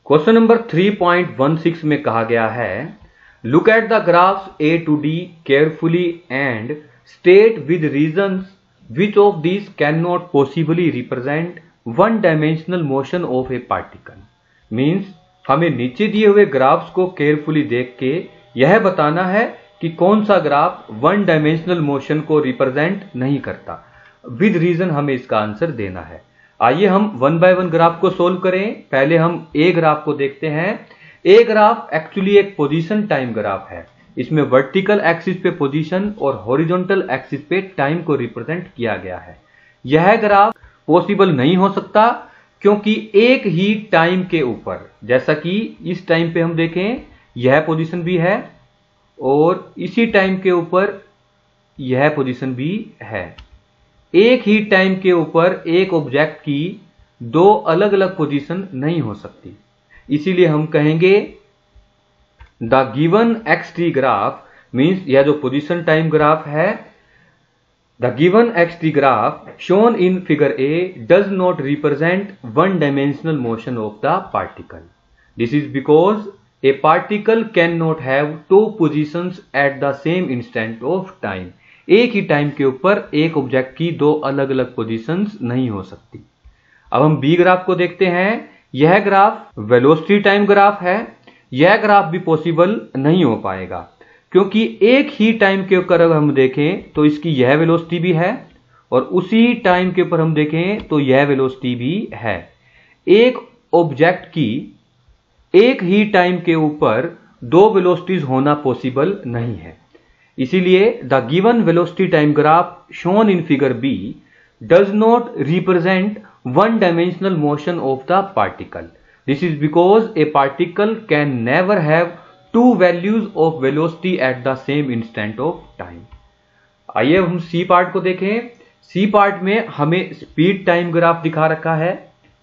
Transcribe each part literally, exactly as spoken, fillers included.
Question number three point one six में कहा गया है, look at the graphs A to D carefully and state with reasons which of this can not possibly represent one dimensional motion of a particle. Means हमें नीचे दिए हुए graphs को carefully देख के यह बताना है कि कौन सा ग्राफ वन डायमेंशनल मोशन को रिप्रेजेंट नहीं करता। विद रीजन हमें इसका आंसर देना है। आइए हम वन बाय वन ग्राफ को सोल्व करें। पहले हम ए ग्राफ को देखते हैं। ए ग्राफ एक्चुअली एक पोजीशन टाइम ग्राफ है। इसमें वर्टिकल एक्सिस पे पोजीशन और हॉरिजॉन्टल एक्सिस पे टाइम को रिप्रेजेंट किया गया है। यह ग्राफ पॉसिबल नहीं हो सकता क्योंकि एक ही टाइम के ऊपर, जैसा कि इस टाइम पे हम देखें यह पोजीशन भी है और इसी टाइम के ऊपर यह पोजीशन भी है। एक ही टाइम के ऊपर एक ऑब्जेक्ट की दो अलग अलग पोजीशन नहीं हो सकती। इसीलिए हम कहेंगे the given X T graph means यह जो पोजीशन टाइम ग्राफ है, the given X T graph shown in figure A does not represent one dimensional motion of the particle. This is because a particle can not have two positions at the same instant of time. एक ही time के ऊपर एक object की दो अलग अलग positions नहीं हो सकती। अब हम बी ग्राफ को देखते हैं। यह ग्राफ वेलोसिटी टाइम ग्राफ है। यह ग्राफ भी पॉसिबल नहीं हो पाएगा क्योंकि एक ही टाइम के ऊपर अगर हम देखें तो इसकी यह वेलोसिटी भी है और उसी टाइम के ऊपर हम देखें तो यह वेलोसिटी भी है। एक ऑब्जेक्ट की एक ही टाइम के ऊपर दो वेलोसिटीज होना पॉसिबल नहीं है। इसीलिए the given velocity time graph shown in figure B does not represent one dimensional motion of the particle. This is because a particle can never have two values of velocity at the same instant of time. आइए हम C part को देखें। C part में हमें speed time graph दिखा रखा है।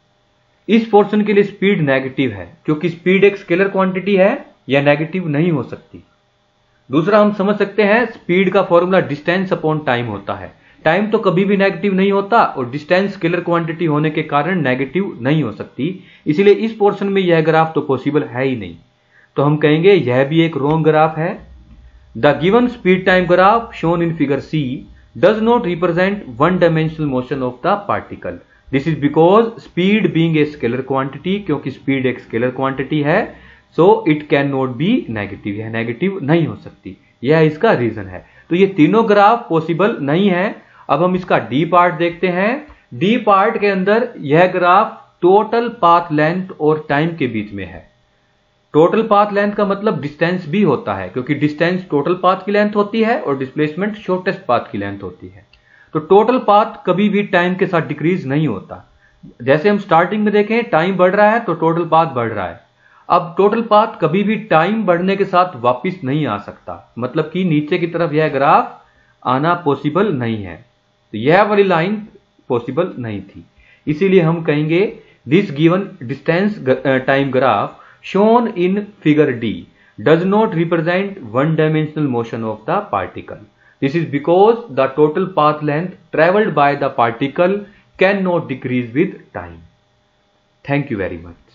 इस पोर्शन के लिए स्पीड नेगेटिव है क्योंकि स्पीड एक स्केलर क्वांटिटी है, यह नेगेटिव नहीं हो सकती। दूसरा हम समझ सकते हैं स्पीड का फॉर्मूला डिस्टेंस अपॉन टाइम होता है। टाइम तो कभी भी नेगेटिव नहीं होता और डिस्टेंस स्केलर क्वांटिटी होने के कारण नेगेटिव नहीं हो सकती। इसलिए इस पोर्शन में यह ग्राफ तो पॉसिबल है ही नहीं। तो हम कहेंगे यह भी एक रॉन्ग ग्राफ है। The given speed time graph shown in figure C does not represent one dimensional motion of the particle. This is because speed being a scalar quantity, क्योंकि स्पीड एक स्केलर क्वांटिटी है, so it can not be negative. यह negative नहीं हो सकती। यह इसका reason है। तो ये तीनों ग्राफ पॉसिबल नहीं है। अब हम इसका डी पार्ट देखते हैं। डी पार्ट के अंदर यह ग्राफ टोटल पाथ लेंथ और टाइम के बीच में है। टोटल पाथ लेंथ का मतलब डिस्टेंस भी होता है क्योंकि डिस्टेंस टोटल पाथ की लेंथ होती है और डिस्प्लेसमेंट शॉर्टेस्ट पाथ की लेंथ होती है। तो टोटल पाथ कभी भी टाइम के साथ डिक्रीज नहीं होता। जैसे हम स्टार्टिंग में देखें टाइम बढ़ रहा है तो टोटल पाथ बढ़ रहा है। अब टोटल पाथ कभी भी टाइम बढ़ने के साथ वापस नहीं आ सकता, मतलब कि नीचे की तरफ यह ग्राफ आना पॉसिबल नहीं है। तो यह वाली लाइन पॉसिबल नहीं थी। इसीलिए हम कहेंगे this given distance time graph shown in figure D does not represent one dimensional motion of the particle. This is because the total path length travelled by the particle can not decrease with time. Thank you very much.